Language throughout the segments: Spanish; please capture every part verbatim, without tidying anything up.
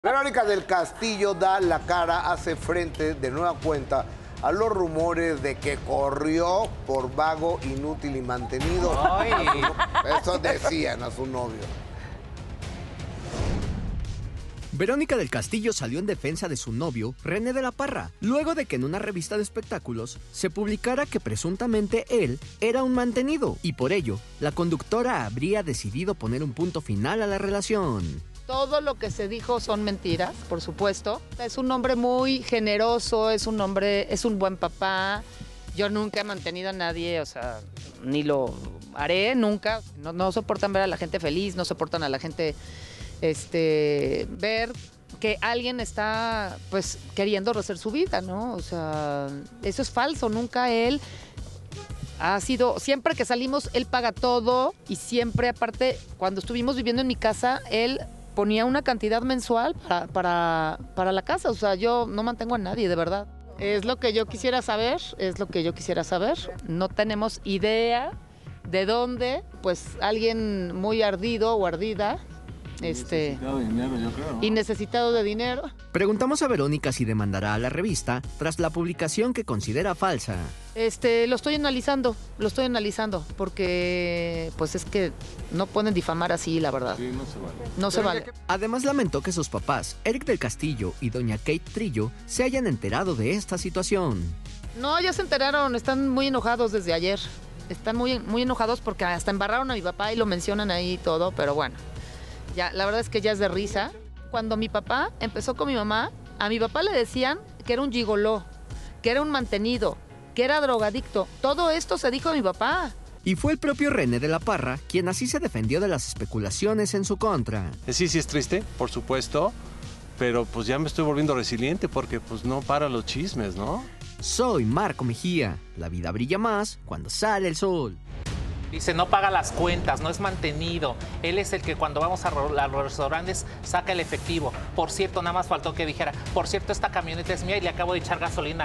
Verónica del Castillo da la cara, hace frente de nueva cuenta a los rumores de que corrió por vago, inútil y mantenido. Ay. Eso decían a su novio. Verónica del Castillo salió en defensa de su novio, René de la Parra, luego de que en una revista de espectáculos se publicara que presuntamente él era un mantenido, y por ello, la conductora habría decidido poner un punto final a la relación. Todo lo que se dijo son mentiras, por supuesto. Es un hombre muy generoso, es un hombre, es un buen papá. Yo nunca he mantenido a nadie, o sea, ni lo haré nunca. No, no soportan ver a la gente feliz, no soportan a la gente este, ver que alguien está, pues, queriendo rehacer su vida, ¿no? O sea, eso es falso. Nunca él ha sido, siempre que salimos, él paga todo y siempre, aparte, cuando estuvimos viviendo en mi casa, él ponía una cantidad mensual para, para, para la casa. O sea, yo no mantengo a nadie, de verdad. Es lo que yo quisiera saber, es lo que yo quisiera saber. No tenemos idea de dónde, pues, alguien muy ardido o ardida, este, necesitado de dinero, yo creo, ¿no? y necesitado de dinero. Preguntamos a Verónica si demandará a la revista tras la publicación que considera falsa. Este, lo estoy analizando, lo estoy analizando, porque pues es que no pueden difamar así, la verdad. Sí, no se vale. No se vale. Además lamentó que sus papás, Eric del Castillo y doña Kate Trillo, se hayan enterado de esta situación. No, ya se enteraron, están muy enojados desde ayer. Están muy, muy enojados porque hasta embarraron a mi papá y lo mencionan ahí y todo, pero bueno, ya, la verdad es que ya es de risa. Cuando mi papá empezó con mi mamá, a mi papá le decían que era un gigoló, que era un mantenido, que era drogadicto. Todo esto se dijo de mi papá. Y fue el propio René de la Parra quien así se defendió de las especulaciones en su contra. Sí, sí es triste, por supuesto, pero pues ya me estoy volviendo resiliente porque pues no para los chismes, ¿no? Soy Marco Mejía. La vida brilla más cuando sale el sol. Dice, no paga las cuentas, no es mantenido. Él es el que cuando vamos a, ro- a los restaurantes saca el efectivo. Por cierto, nada más faltó que dijera, por cierto, esta camioneta es mía y le acabo de echar gasolina.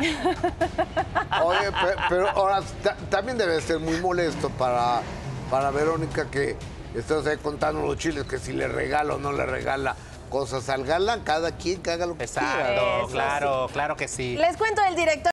Oye, pe- pero ahora ta- también debe ser muy molesto para, para Verónica que estés ahí contando los chiles, que si le regala o no le regala cosas al galán, cada quien que haga lo que quiera. Exacto, Eso claro, claro que sí. Les cuento, el director